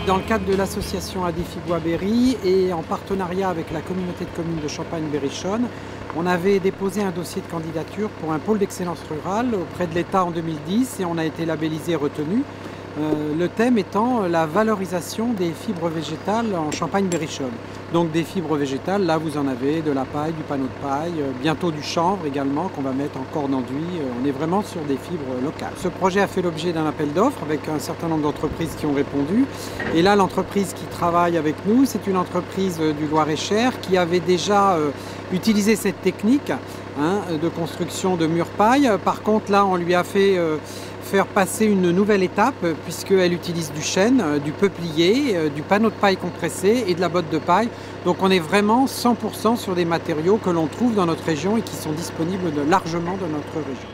Dans le cadre de l'association Adéfi Bois-Berry et en partenariat avec la communauté de communes de Champagne-Berrichonne, on avait déposé un dossier de candidature pour un pôle d'excellence rurale auprès de l'État en 2010 et on a été labellisé et retenu. Le thème étant la valorisation des fibres végétales en Champagne-Berrichonne. Donc des fibres végétales, là vous en avez, de la paille, du panneau de paille, bientôt du chanvre également qu'on va mettre en corps d'enduit. On est vraiment sur des fibres locales. Ce projet a fait l'objet d'un appel d'offres avec un certain nombre d'entreprises qui ont répondu. Et là l'entreprise qui travaille avec nous, c'est une entreprise du Loir-et-Cher qui avait déjà utilisé cette technique de construction de murs paille. Par contre là on lui a fait faire passer une nouvelle étape puisqu'elle utilise du chêne, du peuplier, du panneau de paille compressé et de la botte de paille. Donc on est vraiment 100% sur des matériaux que l'on trouve dans notre région et qui sont disponibles largement dans notre région.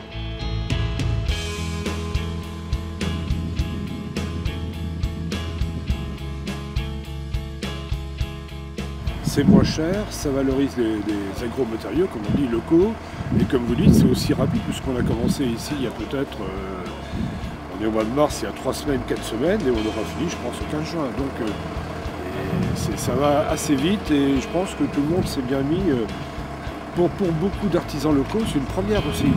C'est moins cher, ça valorise les agromatériaux, comme on dit, locaux. Et comme vous dites, c'est aussi rapide puisqu'on a commencé ici il y a peut-être, on est au mois de mars, il y a 3 semaines, 4 semaines, et on aura fini, je pense, au 15 juin. Donc ça va assez vite et je pense que tout le monde s'est bien mis. Pour beaucoup d'artisans locaux, c'est une première aussi.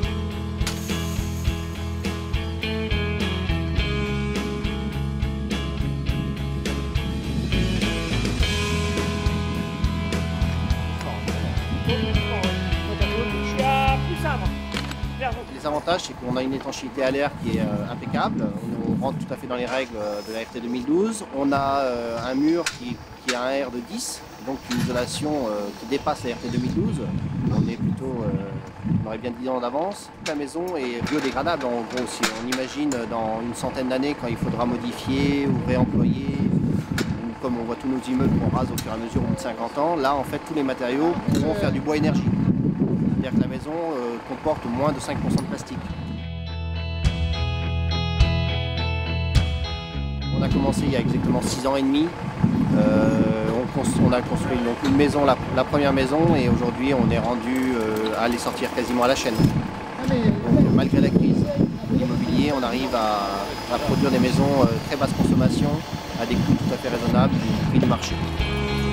Les avantages, c'est qu'on a une étanchéité à l'air qui est impeccable. On rentre tout à fait dans les règles de la RT 2012. On a un mur qui a un R de 10, donc une isolation qui dépasse la RT 2012. On est plutôt, on aurait bien 10 ans d'avance. La maison est biodégradable en gros. Si on imagine dans une centaine d'années quand il faudra modifier ou réemployer, ou comme on voit tous nos immeubles qu'on rase au fur et à mesure au bout de 50 ans, là en fait tous les matériaux pourront faire du bois énergie. C'est-à-dire que la maison comporte moins de 5% de plastique. On a commencé il y a exactement 6 ans et demi. On a construit donc une maison, la première maison, et aujourd'hui on est rendu à les sortir quasiment à la chaîne. Donc, malgré la crise de l'immobilier, on arrive à produire des maisons très basse consommation à des coûts tout à fait raisonnables du prix du marché.